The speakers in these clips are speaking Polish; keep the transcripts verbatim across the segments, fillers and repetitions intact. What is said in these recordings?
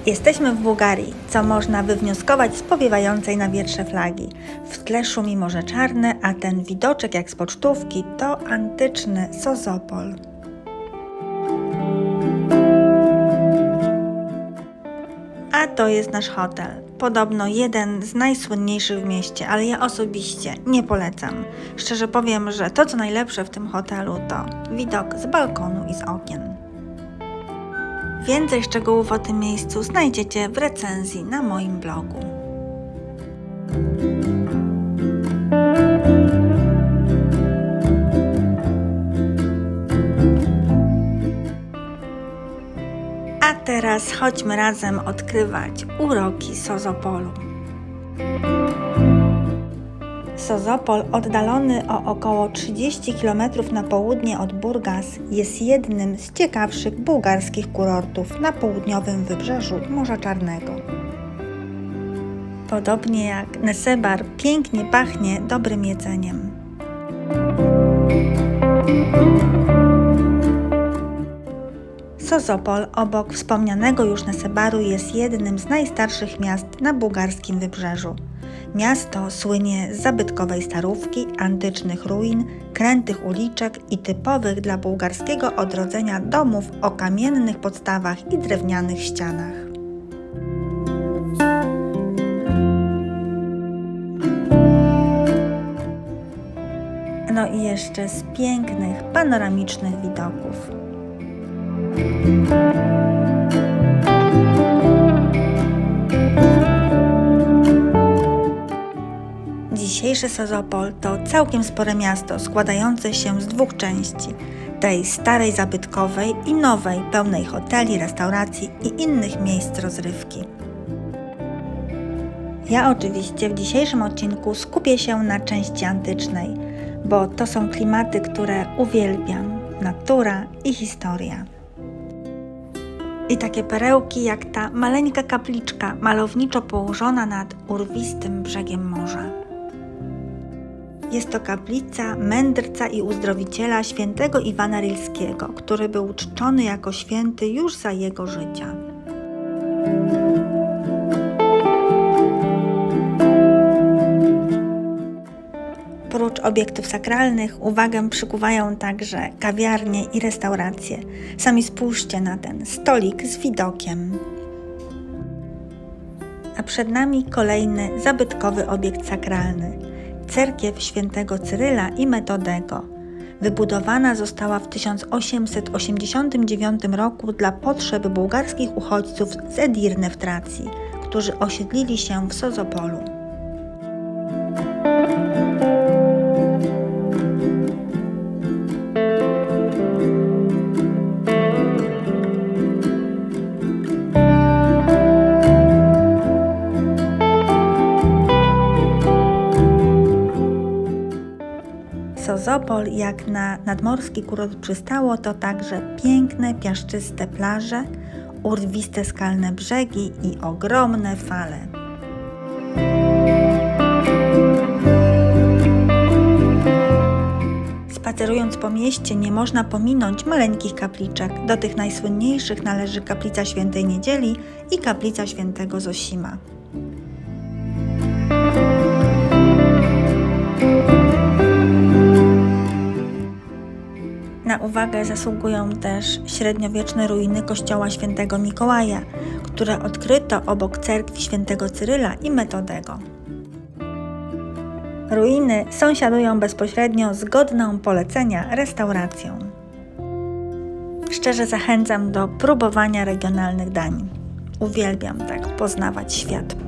Jesteśmy w Bułgarii, co można wywnioskować z powiewającej na wietrze flagi. W tle szumi Morze Czarne, a ten widoczek jak z pocztówki to antyczny Sozopol. A to jest nasz hotel. Podobno jeden z najsłynniejszych w mieście, ale ja osobiście nie polecam. Szczerze powiem, że to co najlepsze w tym hotelu to widok z balkonu i z okien. Więcej szczegółów o tym miejscu znajdziecie w recenzji na moim blogu. A teraz chodźmy razem odkrywać uroki Sozopolu. Sozopol, oddalony o około trzydzieści kilometrów na południe od Burgas, jest jednym z ciekawszych bułgarskich kurortów na południowym wybrzeżu Morza Czarnego. Podobnie jak Nesebar, pięknie pachnie dobrym jedzeniem. Sozopol, obok wspomnianego już Nesebaru, jest jednym z najstarszych miast na bułgarskim wybrzeżu. Miasto słynie z zabytkowej starówki, antycznych ruin, krętych uliczek i typowych dla bułgarskiego odrodzenia domów o kamiennych podstawach i drewnianych ścianach. No i jeszcze z pięknych, panoramicznych widoków. Dzisiejszy Sozopol to całkiem spore miasto składające się z dwóch części, tej starej zabytkowej i nowej, pełnej hoteli, restauracji i innych miejsc rozrywki. Ja oczywiście w dzisiejszym odcinku skupię się na części antycznej, bo to są klimaty, które uwielbiam, natura i historia. I takie perełki jak ta maleńka kapliczka malowniczo położona nad urwistym brzegiem morza. Jest to kaplica mędrca i uzdrowiciela świętego Iwana Rilskiego, który był czczony jako święty już za jego życia. Prócz obiektów sakralnych uwagę przykuwają także kawiarnie i restauracje. Sami spójrzcie na ten stolik z widokiem. A przed nami kolejny zabytkowy obiekt sakralny. Cerkiew świętego Cyryla i Metodego. Wybudowana została w tysiąc osiemset osiemdziesiątym dziewiątym roku dla potrzeb bułgarskich uchodźców z Edirne w Tracji, którzy osiedlili się w Sozopolu. Sozopol, jak na nadmorski kurort przystało, to także piękne, piaszczyste plaże, urwiste skalne brzegi i ogromne fale. Spacerując po mieście nie można pominąć maleńkich kapliczek. Do tych najsłynniejszych należy kaplica Świętej Niedzieli i kaplica Świętego Zosima. Na uwagę zasługują też średniowieczne ruiny kościoła świętego Mikołaja, które odkryto obok cerkwi świętego Cyryla i Metodego. Ruiny sąsiadują bezpośrednio z godną polecenia restauracją. Szczerze zachęcam do próbowania regionalnych dań. Uwielbiam tak poznawać świat.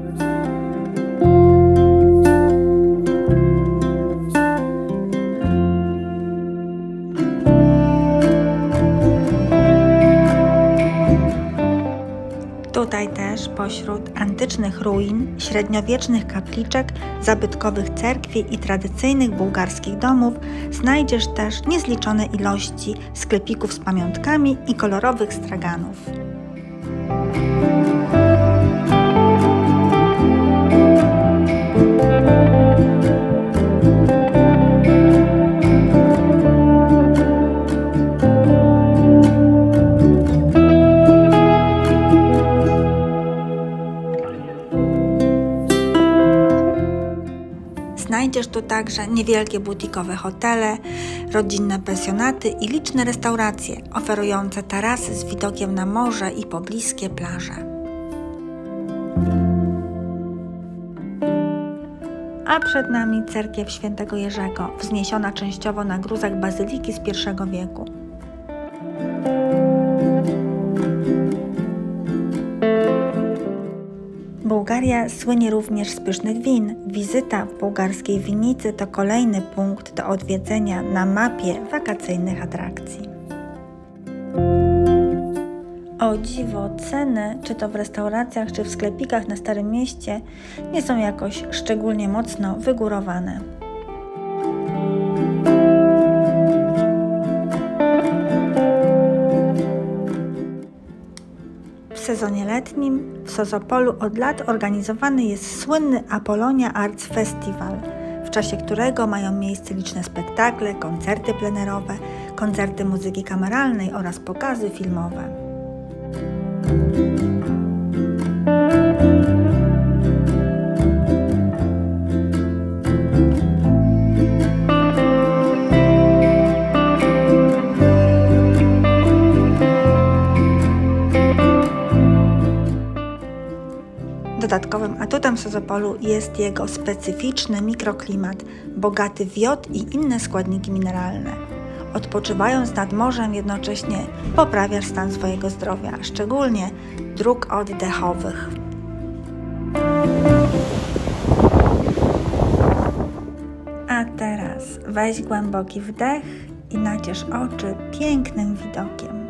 Tutaj też pośród antycznych ruin, średniowiecznych kapliczek, zabytkowych cerkwi i tradycyjnych bułgarskich domów znajdziesz też niezliczone ilości sklepików z pamiątkami i kolorowych straganów. Znajdziesz tu także niewielkie butikowe hotele, rodzinne pensjonaty i liczne restauracje oferujące tarasy z widokiem na morze i pobliskie plaże. A przed nami cerkiew Świętego Jerzego, wzniesiona częściowo na gruzach bazyliki z pierwszego wieku. Bułgaria słynie również z pysznych win. Wizyta w bułgarskiej winnicy to kolejny punkt do odwiedzenia na mapie wakacyjnych atrakcji. O dziwo, ceny, czy to w restauracjach, czy w sklepikach na Starym Mieście, nie są jakoś szczególnie mocno wygórowane. W sezonie letnim w Sozopolu od lat organizowany jest słynny Apollonia Arts Festival, w czasie którego mają miejsce liczne spektakle, koncerty plenerowe, koncerty muzyki kameralnej oraz pokazy filmowe. Dodatkowym atutem Sozopolu jest jego specyficzny mikroklimat, bogaty w jod i inne składniki mineralne. Odpoczywając nad morzem jednocześnie poprawiasz stan swojego zdrowia, szczególnie dróg oddechowych. A teraz weź głęboki wdech i naciesz oczy pięknym widokiem.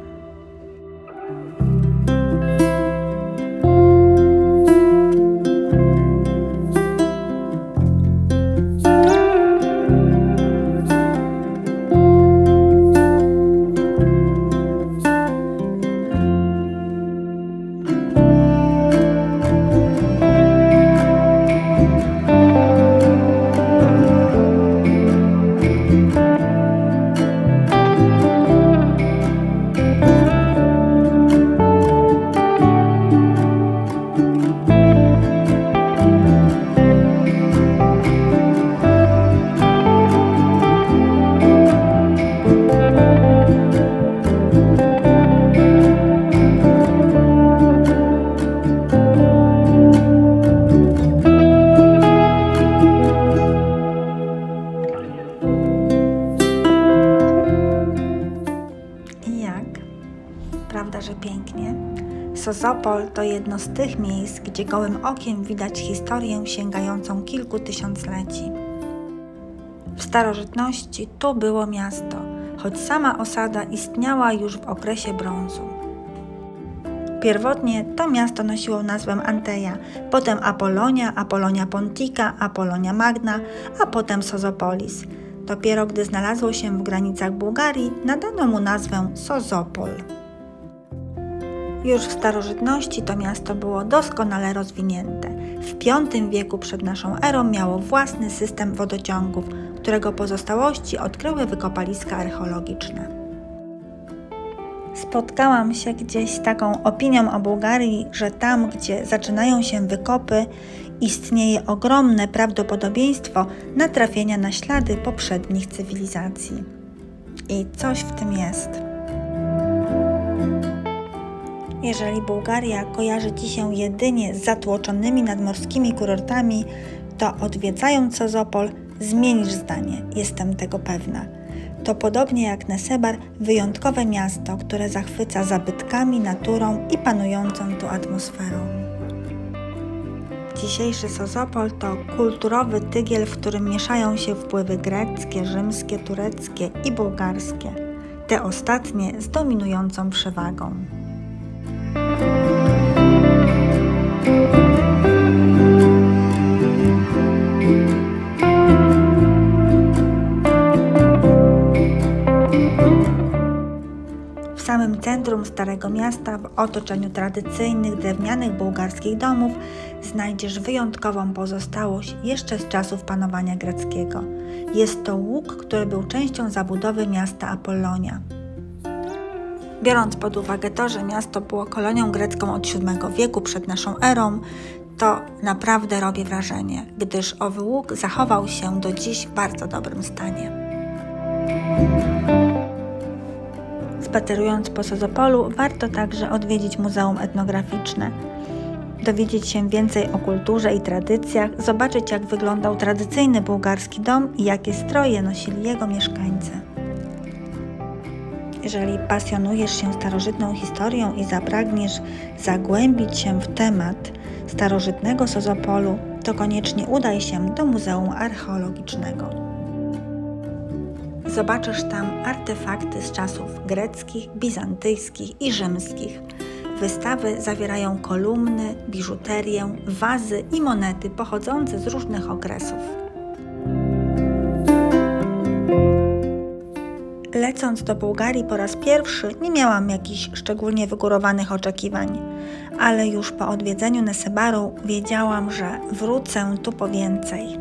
Prawda, że pięknie? Sozopol to jedno z tych miejsc, gdzie gołym okiem widać historię sięgającą kilku tysiącleci. W starożytności tu było miasto, choć sama osada istniała już w okresie brązu. Pierwotnie to miasto nosiło nazwę Anteia, potem Apollonia, Apollonia Pontica, Apollonia Magna, a potem Sozopolis. Dopiero gdy znalazło się w granicach Bułgarii, nadano mu nazwę Sozopol. Już w starożytności to miasto było doskonale rozwinięte. W piątym wieku przed naszą erą miało własny system wodociągów, którego pozostałości odkryły wykopaliska archeologiczne. Spotkałam się gdzieś z taką opinią o Bułgarii, że tam, gdzie zaczynają się wykopy, istnieje ogromne prawdopodobieństwo natrafienia na ślady poprzednich cywilizacji. I coś w tym jest. Jeżeli Bułgaria kojarzy Ci się jedynie z zatłoczonymi nadmorskimi kurortami, to odwiedzając Sozopol zmienisz zdanie, jestem tego pewna. To podobnie jak Nesebar wyjątkowe miasto, które zachwyca zabytkami, naturą i panującą tu atmosferą. Dzisiejszy Sozopol to kulturowy tygiel, w którym mieszają się wpływy greckie, rzymskie, tureckie i bułgarskie. Te ostatnie z dominującą przewagą. W samym centrum Starego Miasta, w otoczeniu tradycyjnych drewnianych bułgarskich domów, znajdziesz wyjątkową pozostałość jeszcze z czasów panowania greckiego. Jest to łuk, który był częścią zabudowy miasta Apollonia. Biorąc pod uwagę to, że miasto było kolonią grecką od siódmego wieku przed naszą erą, to naprawdę robi wrażenie, gdyż owy łuk zachował się do dziś w bardzo dobrym stanie. Spacerując po Sozopolu, warto także odwiedzić Muzeum Etnograficzne, dowiedzieć się więcej o kulturze i tradycjach, zobaczyć, jak wyglądał tradycyjny bułgarski dom i jakie stroje nosili jego mieszkańcy. Jeżeli pasjonujesz się starożytną historią i zapragniesz zagłębić się w temat starożytnego Sozopolu, to koniecznie udaj się do Muzeum Archeologicznego. Zobaczysz tam artefakty z czasów greckich, bizantyjskich i rzymskich. Wystawy zawierają kolumny, biżuterię, wazy i monety pochodzące z różnych okresów. Lecąc do Bułgarii po raz pierwszy, nie miałam jakichś szczególnie wygórowanych oczekiwań, ale już po odwiedzeniu Nesebaru wiedziałam, że wrócę tu po więcej.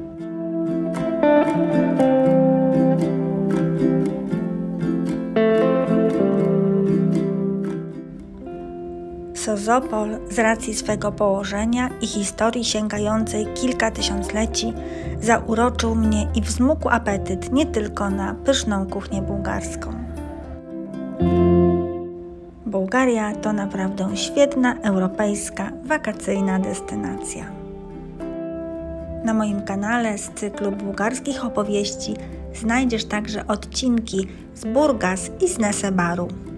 Sozopol z racji swego położenia i historii sięgającej kilka tysiącleci zauroczył mnie i wzmógł apetyt nie tylko na pyszną kuchnię bułgarską. Bułgaria to naprawdę świetna europejska wakacyjna destynacja. Na moim kanale z cyklu bułgarskich opowieści znajdziesz także odcinki z Burgas i z Nesebaru.